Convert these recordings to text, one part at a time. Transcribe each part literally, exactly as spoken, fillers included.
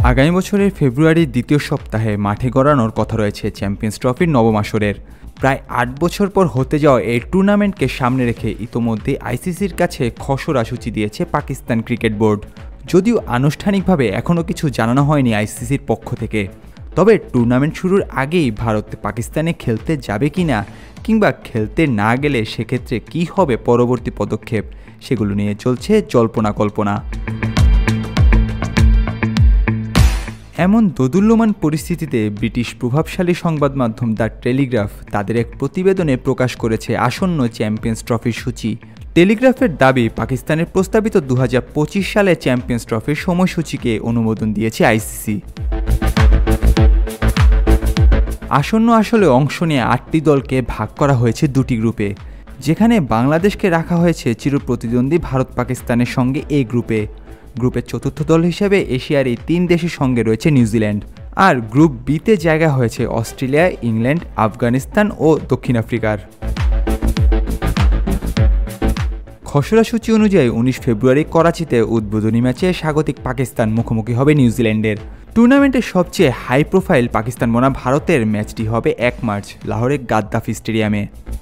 আগামী বছরের ফেব্রুয়ারির দ্বিতীয় সপ্তাহে মাঠে গড়ানোর কথা রয়েছে চ্যাম্পিয়ন্স ট্রফির নবম আসরের। প্রায় আট বছর পর হতে যাওয়া এই টুর্নামেন্টকে সামনে রেখে ইতোমধ্যে আইসিসির কাছে খসড়া সূচি দিয়েছে পাকিস্তান ক্রিকেট বোর্ড। যদিও আনুষ্ঠানিকভাবে এখনও কিছু জানানো হয়নি আইসিসির পক্ষ থেকে, তবে টুর্নামেন্ট শুরুর আগেই ভারত পাকিস্তানে খেলতে যাবে কি না, কিংবা খেলতে না গেলে সেক্ষেত্রে কী হবে পরবর্তী পদক্ষেপ, সেগুলো নিয়ে চলছে জল্পনা কল্পনা। এমন দোদুল্যমান পরিস্থিতিতে ব্রিটিশ প্রভাবশালী সংবাদ মাধ্যম দ্য টেলিগ্রাফ তাদের এক প্রতিবেদনে প্রকাশ করেছে আসন্ন চ্যাম্পিয়ন্স ট্রফির সূচি। টেলিগ্রাফের দাবি, পাকিস্তানের প্রস্তাবিত দু হাজার পঁচিশ সালে চ্যাম্পিয়ন্স ট্রফির সময়সূচিকে অনুমোদন দিয়েছে আইসিসি। আসন্ন আসলে অংশ নিয়ে আটটি দলকে ভাগ করা হয়েছে দুটি গ্রুপে, যেখানে বাংলাদেশকে রাখা হয়েছে চিরপ্রতিদ্বন্দ্বী ভারত পাকিস্তানের সঙ্গে এই গ্রুপে। গ্রুপের চতুর্থ দল হিসেবে এশিয়ার এই তিন দেশের সঙ্গে রয়েছে নিউজিল্যান্ড। আর গ্রুপ বিতে জায়গা হয়েছে অস্ট্রেলিয়া, ইংল্যান্ড, আফগানিস্তান ও দক্ষিণ আফ্রিকার। খসড়া সূচি অনুযায়ী উনিশ ফেব্রুয়ারি করাচিতে উদ্বোধনী ম্যাচে স্বাগতিক পাকিস্তান মুখোমুখি হবে নিউজিল্যান্ডের। টুর্নামেন্টের সবচেয়ে হাই প্রোফাইল পাকিস্তান বনাম ভারতের ম্যাচটি হবে এক মার্চ লাহোরের গাদ্দাফি স্টেডিয়ামে।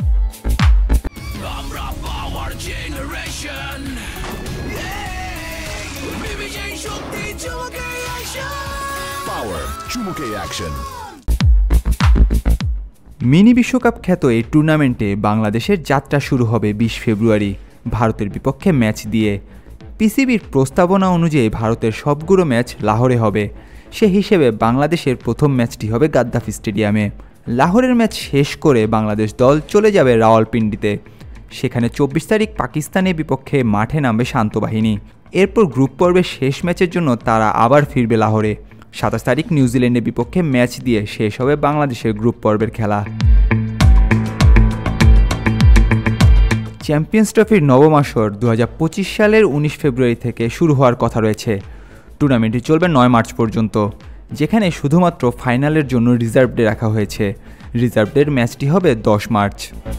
মিনি বিশ্বকাপ খ্যাত এই টুর্নামেন্টে বাংলাদেশের যাত্রা শুরু হবে বিশ ফেব্রুয়ারি ভারতের বিপক্ষে ম্যাচ দিয়ে। পিসিবির প্রস্তাবনা অনুযায়ী ভারতের সবগুলো ম্যাচ লাহোরে হবে। সে হিসেবে বাংলাদেশের প্রথম ম্যাচটি হবে গাদ্দাফি স্টেডিয়ামে। লাহোরের ম্যাচ শেষ করে বাংলাদেশ দল চলে যাবে রাওয়ালপিন্ডিতে। সেখানে চব্বিশ তারিখ পাকিস্তানের বিপক্ষে মাঠে নামবে শান্ত বাহিনী। এরপর গ্রুপ পর্বের শেষ ম্যাচের জন্য তারা আবার ফিরবে লাহোরে। সাতাশ তারিখ নিউজিল্যান্ডের বিপক্ষে ম্যাচ দিয়ে শেষ হবে বাংলাদেশের গ্রুপ পর্বের খেলা। চ্যাম্পিয়ন্স ট্রফির নবম আসর দু হাজার পঁচিশ সালের উনিশ ফেব্রুয়ারি থেকে শুরু হওয়ার কথা রয়েছে। টুর্নামেন্টটি চলবে নয় মার্চ পর্যন্ত, যেখানে শুধুমাত্র ফাইনালের জন্য রিজার্ভ ডে রাখা হয়েছে। রিজার্ভ ডের ম্যাচটি হবে দশ মার্চ।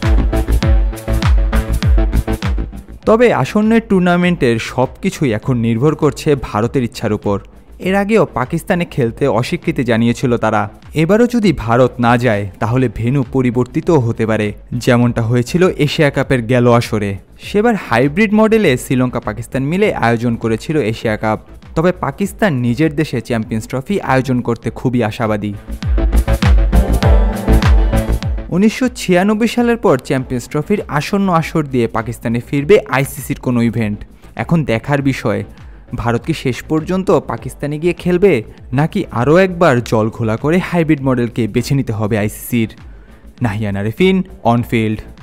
তবে আসন্নের টুর্নামেন্টের সব কিছুই এখন নির্ভর করছে ভারতের ইচ্ছার উপর। এর আগেও পাকিস্তানে খেলতে অস্বীকৃতি জানিয়েছিল তারা। এবারও যদি ভারত না যায় তাহলে ভেন্যু পরিবর্তিতও হতে পারে, যেমনটা হয়েছিল এশিয়া কাপের গেল আসরে। সেবার হাইব্রিড মডেলে শ্রীলঙ্কা পাকিস্তান মিলে আয়োজন করেছিল এশিয়া কাপ। তবে পাকিস্তান নিজের দেশে চ্যাম্পিয়ন্স ট্রফি আয়োজন করতে খুবই আশাবাদী। উনিশশো ছিয়ানব্বই সালের পর চ্যাম্পিয়ন্স ট্রফির আসন্ন আসর দিয়ে পাকিস্তানে ফিরবে আইসিসির কোনো ইভেন্ট। এখন দেখার বিষয়, ভারত কি শেষ পর্যন্ত পাকিস্তানে গিয়ে খেলবে, নাকি আরও একবার জল ঘোলা করে হাইব্রিড মডেলকে বেছে নিতে হবে আইসিসির। নাহিয়ান আরেফিন, অনফিল্ড।